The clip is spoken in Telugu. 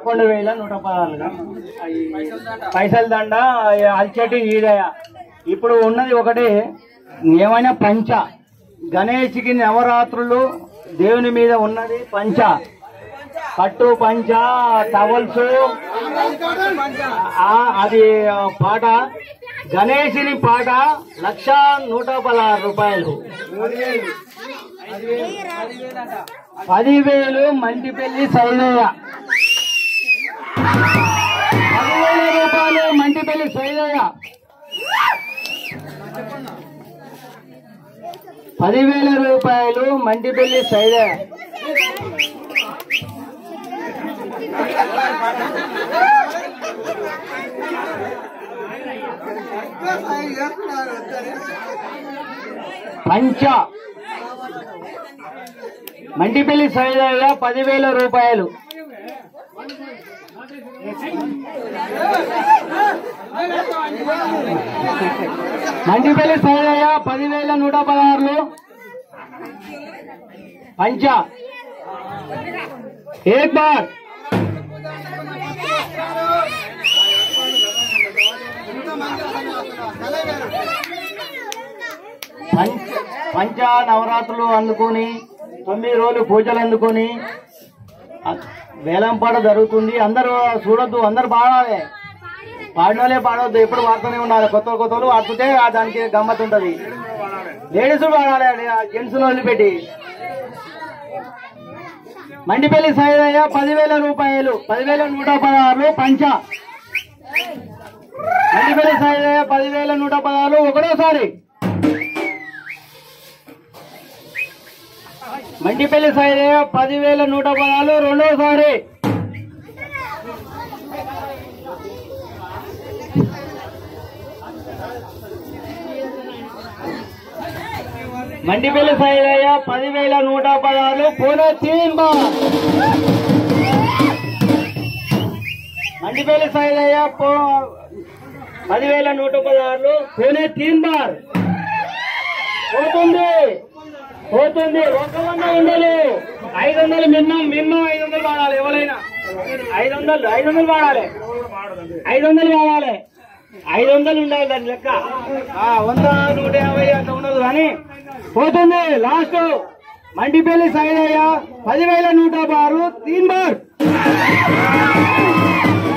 11,116 పైసల దండ అల్చెటి ఈదయ. ఇప్పుడు ఉన్నది ఒకటి ఏమైనా పంచ. గణేష్కి నవరాత్రులు దేవుని మీద ఉన్నది పంచ, పట్టు పంచ, టవల్స్, అది పాట. గణేషుని పాట 1,116 రూపాయలు. 10,000 మంటిపల్లి సైదయ్య. 10,000 రూపాయలు మంటిపల్లి సైదయ్య. 10,000 రూపాయలు మంటిపల్లి సైదయ్య. పంచ మంటిపల్లి సైదయ్య 10,000 రూపాయలు. మంటిపల్లి సైదయ్య 10,116 పంచ. एक बार పంచ నవరాత్రులు అందుకొని 9 రోజులు పూజలు అందుకొని వేలంపాట జరుగుతుంది. అందరూ చూడొద్దు, అందరు పాడాలి. పాడినోళ్ళే పాడవద్దు, ఎప్పుడు పాడుతూనే ఉండాలి. కొత్త కొత్తలు పాడుతుంటే దానికి గమ్మత్ ఉంటుంది. లేడీస్ పాడాలి, జెంట్స్ వదిలిపెట్టి. మంటిపల్లి సైదయ్య 10,000 రూపాయలు. 10,116 పంచ. మంటిపల్లి సైదయ్య 10,116 ఒకటోసారి. మంటిపల్లి సైదయ్య 10,116 రెండోసారి. మంటిపల్లి సైదయ్య 10,116 పోనే 3 बार. మంటిపల్లి సైదయ్య 10,116 పోనే 3 बार. పోతుంది పోతుంది. 100 ఉండాలి. 500 మినిమం 500 వాడాలి. ఎవరైనా 500 వాడాలి. 500 వాడాలి. 500 ఉండాలి దాని లెక్క. 100, 150 అట్లా ఉండదు కానీ పోతుంది. లాస్ట్ మంటిపల్లి సైదయ్య 10,116 3 बार.